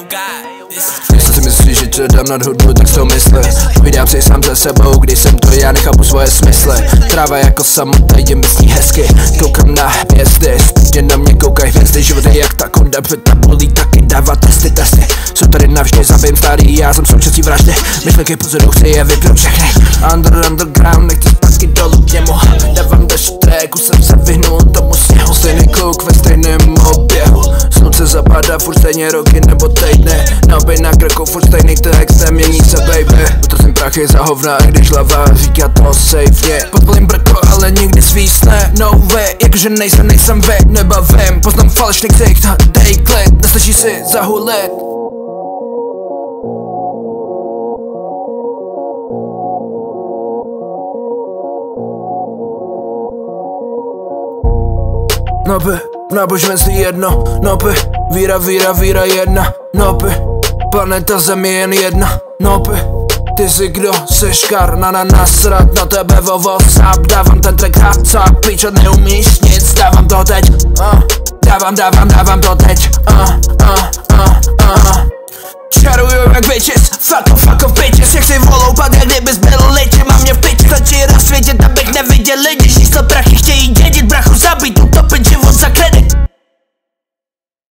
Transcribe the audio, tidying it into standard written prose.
Jestli si myslíš, že tě dám nad hudbu, tak to mysli. Povídám si sám za sebou, když jsem to já, nechápu svoje smysly. Tráva jako samota, je myslí hezky. Koukám na hvězdy, zpětně na mě koukaj hvězdy. Život je jak ta konda, ta bolí, taky dává testy. Jsou tady navždy, zabijím starý, já jsem součástí vraždy. Myšlenky pozoru, chci je vypnout všechny. Underground, nechci zpátky dolů k němu. Dávám dash track, už jsem se vyhnul tomu sněhu. Stejný kluk ve stejném oběhu. Slunce zapadá, furt stejně roky nebo týdny. Noby na krku, furt stejný text, nemění se baby. Utracím prachy za hovna, když hlava říká to safely. Podvolím brko, ale nikdy svísne. No way, jakože nejsem vy, nebavím. Poznám falešný ksicht, dej klid, nestačí si zahulit. Noby, náboženství jedno, noby, víra jedna, noby, planeta Zem je jen jedna, noby. Ty jsi kdo, jsi škar, nasrat na tebe vo WhatsApp. Dávám ten track hacap, píčo neumíš nic, dávám to teď, dávám to teď, čaruju jak bitches,